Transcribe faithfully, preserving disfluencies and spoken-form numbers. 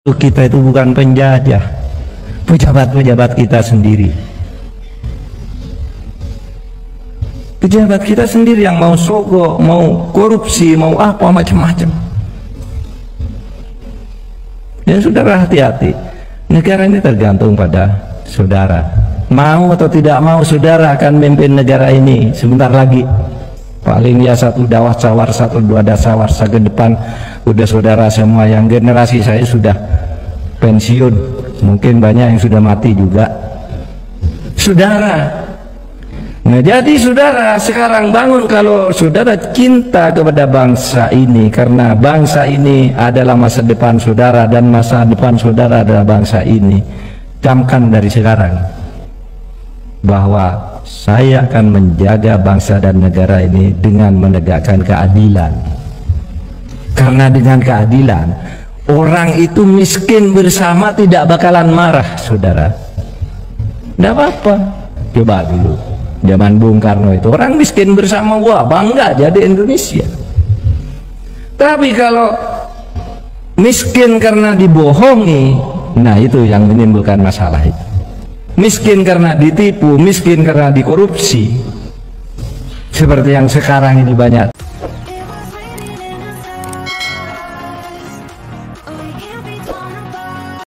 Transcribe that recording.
Kita itu bukan penjajah, pejabat-pejabat kita sendiri. Pejabat kita sendiri yang mau sogok, mau korupsi, mau apa macam-macam. Dan saudara hati-hati, negara ini tergantung pada saudara. Mau atau tidak mau saudara akan memimpin negara ini sebentar lagi. Paling ya satu dawah sawar, satu dua dasawar ke depan udah saudara semua. Yang generasi saya sudah pensiun, mungkin banyak yang sudah mati juga, saudara. Nah jadi saudara sekarang bangun, kalau saudara cinta kepada bangsa ini, karena bangsa ini adalah masa depan saudara dan masa depan saudara adalah bangsa ini. Camkan dari sekarang bahwa saya akan menjaga bangsa dan negara ini dengan menegakkan keadilan. Karena dengan keadilan orang itu miskin bersama tidak bakalan marah, saudara. Tidak apa-apa. Coba dulu zaman Bung Karno itu orang miskin bersama, wah bangga jadi Indonesia. Tapi kalau miskin karena dibohongi, nah itu yang menimbulkan masalah itu. Miskin karena ditipu, miskin karena dikorupsi, seperti yang sekarang ini banyak.